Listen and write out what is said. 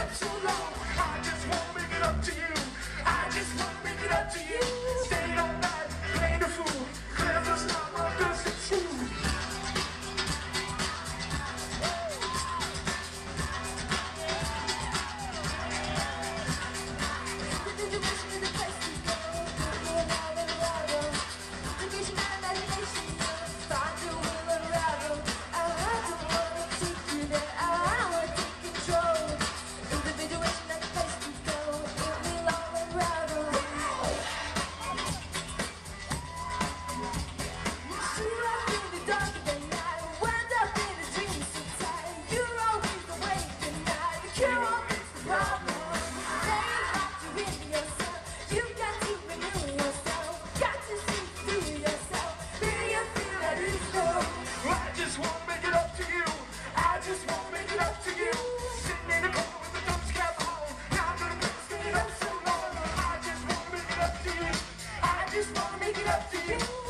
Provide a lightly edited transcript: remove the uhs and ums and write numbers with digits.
up so long. I just wanna make it up to you. I just wanna make it up to you. Staying all night, playing the fool. Clever stuff, my dust is true. I just wanna make it up to you. I just wanna make it up to you. Sitting in the corner with the thumbs cap on. Now I'm gonna make it stay up so long. I just wanna make it up to you. I just wanna make it up to you.